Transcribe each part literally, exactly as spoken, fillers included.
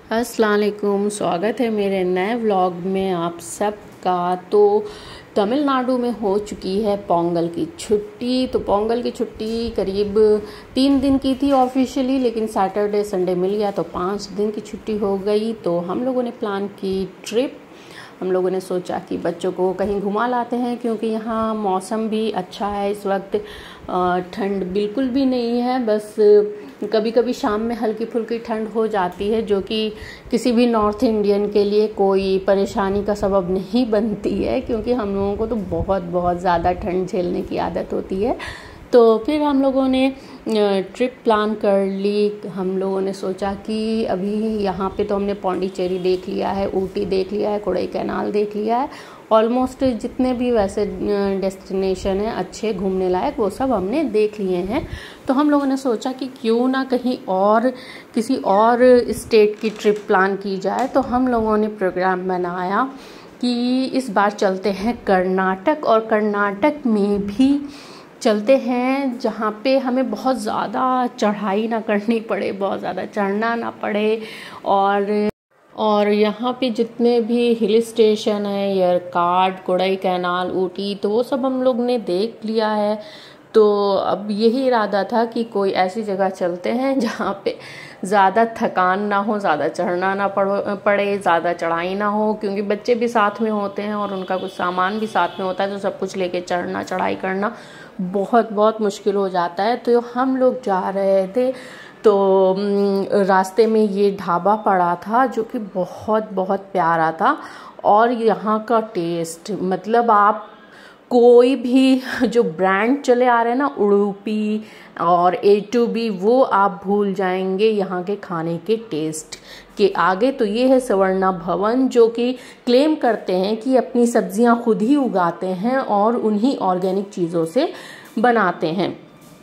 अस्सलाम वालेकुम, स्वागत है मेरे नए व्लॉग में आप सबका। तो तमिलनाडु में हो चुकी है पोंगल की छुट्टी। तो पोंगल की छुट्टी करीब तीन दिन की थी ऑफिशियली, लेकिन सैटरडे संडे मिल गया तो पाँच दिन की छुट्टी हो गई। तो हम लोगों ने प्लान की ट्रिप। हम लोगों ने सोचा कि बच्चों को कहीं घुमा लाते हैं, क्योंकि यहाँ मौसम भी अच्छा है इस वक्त, ठंड बिल्कुल भी नहीं है। बस कभी कभी शाम में हल्की फुल्की ठंड हो जाती है, जो कि किसी भी नॉर्थ इंडियन के लिए कोई परेशानी का सबब नहीं बनती है, क्योंकि हम लोगों को तो बहुत बहुत ज़्यादा ठंड झेलने की आदत होती है। तो फिर हम लोगों ने ट्रिप प्लान कर ली। हम लोगों ने सोचा कि अभी यहाँ पे तो हमने पौंडीचेरी देख लिया है, ऊटी देख लिया है, कोडाई कैनाल देख लिया है, ऑलमोस्ट जितने भी वैसे डेस्टिनेशन हैं अच्छे घूमने लायक वो सब हमने देख लिए हैं। तो हम लोगों ने सोचा कि क्यों ना कहीं और किसी और स्टेट की ट्रिप प्लान की जाए। तो हम लोगों ने प्रोग्राम बनाया कि इस बार चलते हैं कर्नाटक, और कर्नाटक में भी चलते हैं जहाँ पे हमें बहुत ज़्यादा चढ़ाई ना करनी पड़े, बहुत ज़्यादा चढ़ना ना पड़े। और और यहाँ पे जितने भी हिल स्टेशन है, येरकाड, कोडाई कैनाल, ऊटी, तो वो सब हम लोग ने देख लिया है। तो अब यही इरादा था कि कोई ऐसी जगह चलते हैं जहाँ पे ज़्यादा थकान ना हो, ज़्यादा चढ़ना ना पड़े, ज़्यादा चढ़ाई ना हो, क्योंकि बच्चे भी साथ में होते हैं और उनका कुछ सामान भी साथ में होता है, तो सब कुछ लेके चढ़ना चढ़ाई करना बहुत बहुत मुश्किल हो जाता है। तो हम लोग जा रहे थे, तो रास्ते में ये ढाबा पड़ा था जो कि बहुत बहुत प्यारा था। और यहाँ का टेस्ट, मतलब आप कोई भी जो ब्रांड चले आ रहे हैं ना, उडुपी और ए टू बी, वो आप भूल जाएंगे यहाँ के खाने के टेस्ट के आगे। तो ये है स्वर्णा भवन, जो कि क्लेम करते हैं कि अपनी सब्जियां खुद ही उगाते हैं और उन्हीं ऑर्गेनिक चीज़ों से बनाते हैं।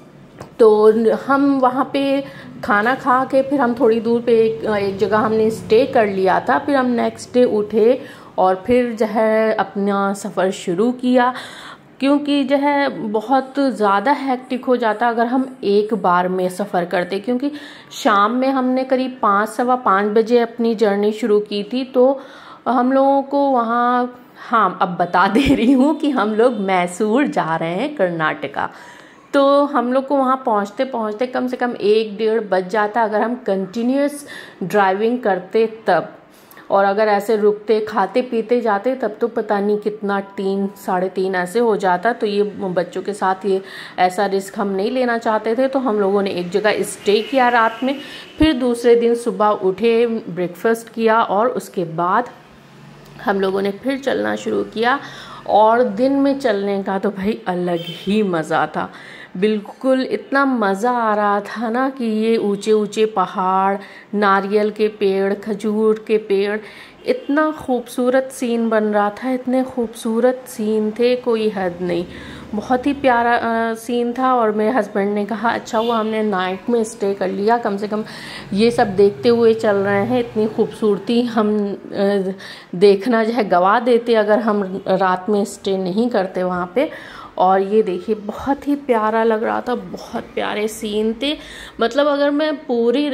तो हम वहाँ पे खाना खा के फिर हम थोड़ी दूर पे एक, एक जगह हमने स्टे कर लिया था। फिर हम नेक्स्ट डे उठे और फिर जो है अपना सफ़र शुरू किया, क्योंकि जो है बहुत ज़्यादा हैक्टिक हो जाता अगर हम एक बार में सफ़र करते। क्योंकि शाम में हमने करीब पाँच सवा पाँच बजे अपनी जर्नी शुरू की थी। तो हम लोगों को वहाँ, हाँ अब बता दे रही हूँ कि हम लोग मैसूर जा रहे हैं, कर्नाटका। तो हम लोग को वहाँ पहुँचते पहुँचते कम से कम एक डेढ़ बज जाता अगर हम कंटिन्यूस ड्राइविंग करते तब। और अगर ऐसे रुकते खाते पीते जाते तब तो पता नहीं कितना, तीन साढ़े तीन ऐसे हो जाता। तो ये बच्चों के साथ ये ऐसा रिस्क हम नहीं लेना चाहते थे। तो हम लोगों ने एक जगह स्टे किया रात में, फिर दूसरे दिन सुबह उठे, ब्रेकफास्ट किया, और उसके बाद हम लोगों ने फिर चलना शुरू किया। और दिन में चलने का तो भाई अलग ही मज़ा था, बिल्कुल इतना मज़ा आ रहा था ना कि ये ऊंचे ऊंचे पहाड़, नारियल के पेड़, खजूर के पेड़, इतना खूबसूरत सीन बन रहा था, इतने खूबसूरत सीन थे, कोई हद नहीं, बहुत ही प्यारा आ, सीन था। और मेरे हस्बैंड ने कहा अच्छा हुआ हमने नाइट में स्टे कर लिया, कम से कम ये सब देखते हुए चल रहे हैं, इतनी खूबसूरती हम आ, देखना जो है गवा देते अगर हम रात में स्टे नहीं करते वहाँ पे। और ये देखिए बहुत ही प्यारा लग रहा था, बहुत प्यारे सीन थे। मतलब अगर मैं पूरी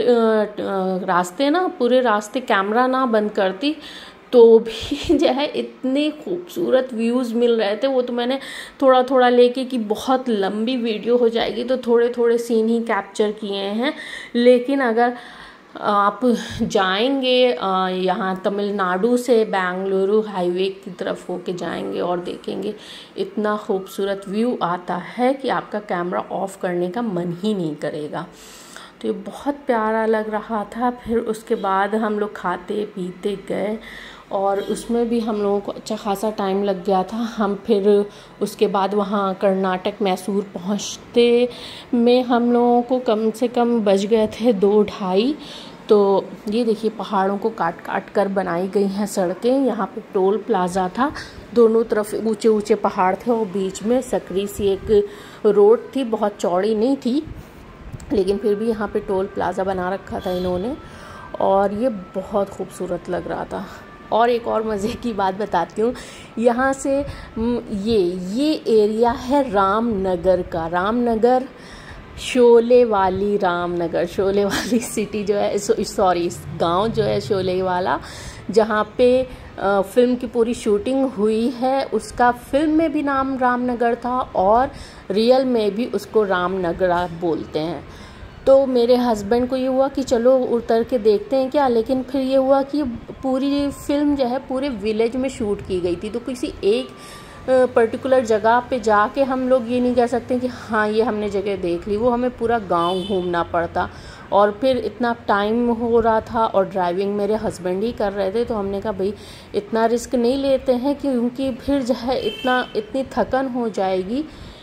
रास्ते ना पूरे रास्ते कैमरा ना बंद करती तो भी जो है इतने खूबसूरत व्यूज़ मिल रहे थे। वो तो मैंने थोड़ा थोड़ा लेके कि बहुत लंबी वीडियो हो जाएगी तो थोड़े थोड़े सीन ही कैप्चर किए हैं। लेकिन अगर आप जाएंगे यहाँ तमिलनाडु से बेंगलुरु हाईवे की तरफ होके जाएंगे और देखेंगे, इतना खूबसूरत व्यू आता है कि आपका कैमरा ऑफ करने का मन ही नहीं करेगा। तो ये बहुत प्यारा लग रहा था। फिर उसके बाद हम लोग खाते पीते गए, और उसमें भी हम लोगों को अच्छा खासा टाइम लग गया था। हम फिर उसके बाद वहाँ कर्नाटक मैसूर पहुँचते में हम लोगों को कम से कम बज गए थे दो ढाई। तो ये देखिए पहाड़ों को काट काट कर बनाई गई हैं सड़कें। यहाँ पे टोल प्लाज़ा था, दोनों तरफ ऊंचे ऊंचे पहाड़ थे और बीच में सकरी सी एक रोड थी, बहुत चौड़ी नहीं थी, लेकिन फिर भी यहाँ पे टोल प्लाज़ा बना रखा था इन्होंने, और ये बहुत खूबसूरत लग रहा था। और एक और मज़े की बात बताती हूँ, यहाँ से ये ये एरिया है रामनगर का। रामनगर शोले वाली रामनगर, शोले वाली सिटी जो है, सॉरी गांव जो है शोले वाला, जहाँ पे फिल्म की पूरी शूटिंग हुई है, उसका फिल्म में भी नाम रामनगर था और रियल में भी उसको रामनगरा बोलते हैं। तो मेरे हस्बैंड को ये हुआ कि चलो उतर के देखते हैं क्या, लेकिन फिर ये हुआ कि पूरी फिल्म जो है पूरे विलेज में शूट की गई थी, तो किसी एक पर्टिकुलर जगह पे जाके हम लोग ये नहीं कह सकते कि हाँ ये हमने जगह देख ली, वो हमें पूरा गांव घूमना पड़ता और फिर इतना टाइम हो रहा था और ड्राइविंग मेरे हस्बैंड ही कर रहे थे। तो हमने कहा भाई इतना रिस्क नहीं लेते हैं, क्योंकि फिर जो है इतना इतनी थकन हो जाएगी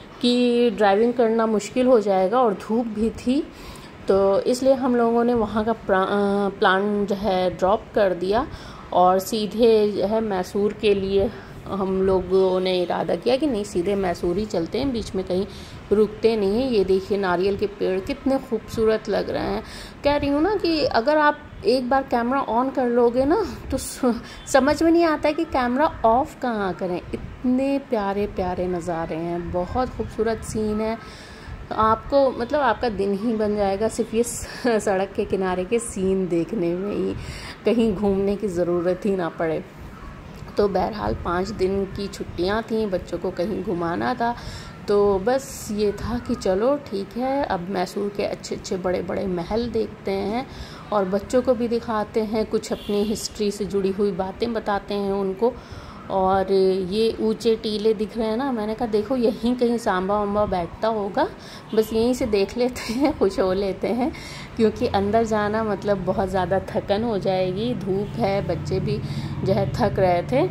कि ड्राइविंग करना मुश्किल हो जाएगा और धूप भी थी। तो इसलिए हम लोगों ने वहाँ का प्लान जो है ड्रॉप कर दिया और सीधे जो है मैसूर के लिए हम लोगों ने इरादा किया कि नहीं सीधे मैसूर ही चलते हैं, बीच में कहीं रुकते नहीं हैं। ये देखिए नारियल के पेड़ कितने खूबसूरत लग रहे हैं। कह रही हूँ ना कि अगर आप एक बार कैमरा ऑन कर लोगे ना तो समझ में नहीं आता है कि कैमरा ऑफ कहाँ करें, इतने प्यारे प्यारे नज़ारे हैं, बहुत खूबसूरत सीन है। आपको मतलब आपका दिन ही बन जाएगा सिर्फ ये सड़क के किनारे के सीन देखने में ही, कहीं घूमने की ज़रूरत ही ना पड़े। तो बहरहाल पाँच दिन की छुट्टियां थीं, बच्चों को कहीं घुमाना था, तो बस ये था कि चलो ठीक है अब मैसूर के अच्छे अच्छे बड़े बड़े महल देखते हैं और बच्चों को भी दिखाते हैं, कुछ अपनी हिस्ट्री से जुड़ी हुई बातें बताते हैं उनको। और ये ऊंचे टीले दिख रहे हैं ना, मैंने कहा देखो यहीं कहीं सांबा वाम्बा बैठता होगा, बस यहीं से देख लेते हैं, खुश हो लेते हैं, क्योंकि अंदर जाना मतलब बहुत ज़्यादा थकन हो जाएगी, धूप है, बच्चे भी जो है थक रहे थे।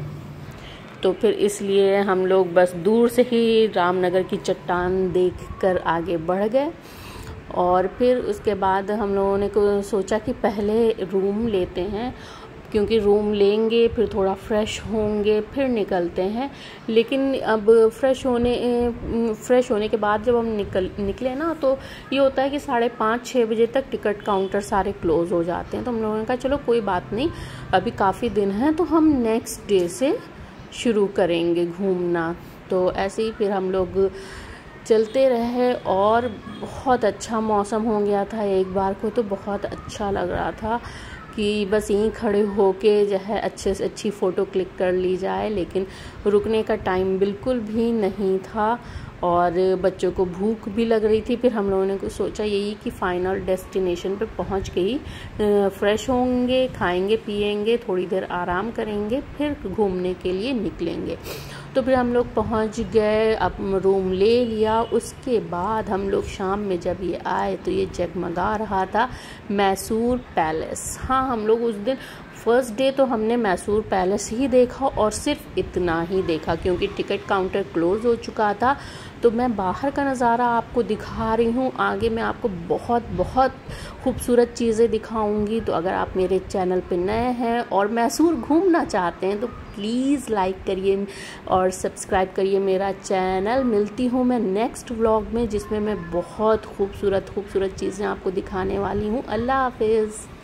तो फिर इसलिए हम लोग बस दूर से ही रामनगर की चट्टान देखकर आगे बढ़ गए। और फिर उसके बाद हम लोगों ने को सोचा कि पहले रूम लेते हैं, क्योंकि रूम लेंगे फिर थोड़ा फ्रेश होंगे फिर निकलते हैं। लेकिन अब फ्रेश होने फ्रेश होने के बाद जब हम निकल निकले ना तो ये होता है कि साढ़े पाँच छः बजे तक टिकट काउंटर सारे क्लोज़ हो जाते हैं। तो हम लोगों ने कहा चलो कोई बात नहीं, अभी काफ़ी दिन हैं तो हम नेक्स्ट डे से शुरू करेंगे घूमना। तो ऐसे ही फिर हम लोग चलते रहे और बहुत अच्छा मौसम हो गया था एक बार को, तो बहुत अच्छा लग रहा था कि बस यहीं खड़े होके जो है अच्छे से अच्छी फ़ोटो क्लिक कर ली जाए। लेकिन रुकने का टाइम बिल्कुल भी नहीं था और बच्चों को भूख भी लग रही थी। फिर हम लोगों ने कुछ सोचा यही कि फ़ाइनल डेस्टिनेशन पे पहुंच के ही फ्रेश होंगे, खाएंगे पिएंगे, थोड़ी देर आराम करेंगे, फिर घूमने के लिए निकलेंगे। तो फिर हम लोग पहुंच गए, अब रूम ले लिया। उसके बाद हम लोग शाम में जब ये आए तो ये जगमगा रहा था मैसूर पैलेस। हाँ, हम लोग उस दिन फर्स्ट डे तो हमने मैसूर पैलेस ही देखा और सिर्फ इतना ही देखा, क्योंकि टिकट काउंटर क्लोज़ हो चुका था। तो मैं बाहर का नज़ारा आपको दिखा रही हूँ, आगे मैं आपको बहुत बहुत खूबसूरत चीज़ें दिखाऊंगी। तो अगर आप मेरे चैनल पे नए हैं और मैसूर घूमना चाहते हैं तो प्लीज़ लाइक करिए और सब्सक्राइब करिए मेरा चैनल। मिलती हूँ मैं नेक्स्ट व्लॉग में, जिसमें मैं बहुत खूबसूरत खूबसूरत चीज़ें आपको दिखाने वाली हूँ। अल्लाह हाफिज़।